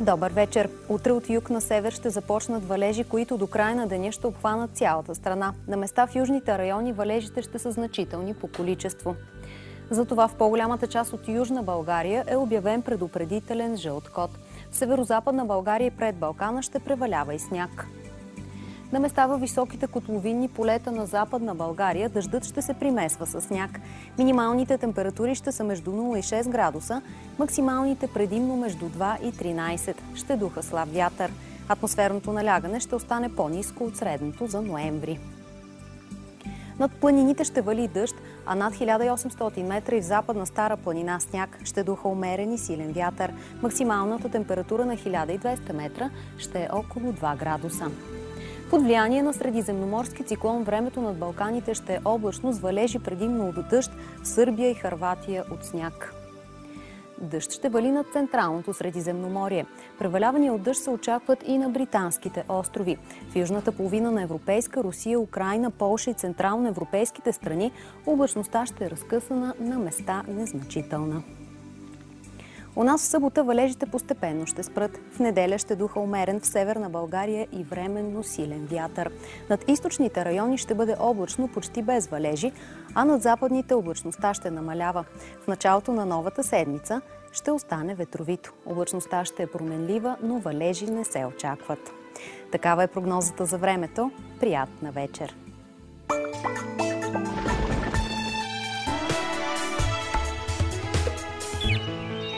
Добър вечер! Утре от юг на север ще започнат валежи, които до края на деня ще обхванат цялата страна. На места в южните райони валежите ще са значителни по количество. Затова в по-голямата част от Южна България е обявен предупредителен жълт код. В северо-западна България и пред Балкана ще превалява и сняг. На места във високите котловинни полета на Западна България дъждът ще се примесва със сняг. Минималните температури ще са между 0 и 6 градуса, максималните предимно между 2 и 13. Ще духа слаб вятър. Атмосферното налягане ще остане по-ниско от средното за ноември. Над планините ще вали дъжд, а над 1800 метра и в Западна Стара планина сняг. Ще духа умерен и силен вятър. Максималната температура на 1200 метра ще е около 2 градуса. Под влияние на средиземноморски циклон времето над Балканите ще е облачно с валежи предимно от дъжд, в Сърбия и Хърватия от сняг. Дъжд ще вали над централното Средиземноморие. Превалявания от дъжд се очакват и на британските острови. В южната половина на Европейска, Русия, Украйна, Полша и централноевропейските страни облачността ще е разкъсана, на места незначителна. У нас в събота валежите постепенно ще спрат. В неделя ще духа умерен в Северна България и временно силен вятър. Над източните райони ще бъде облачно почти без валежи, а над западните облачността ще намалява. В началото на новата седмица ще остане ветровито. Облачността ще е променлива, но валежи не се очакват. Такава е прогнозата за времето. Приятна вечер!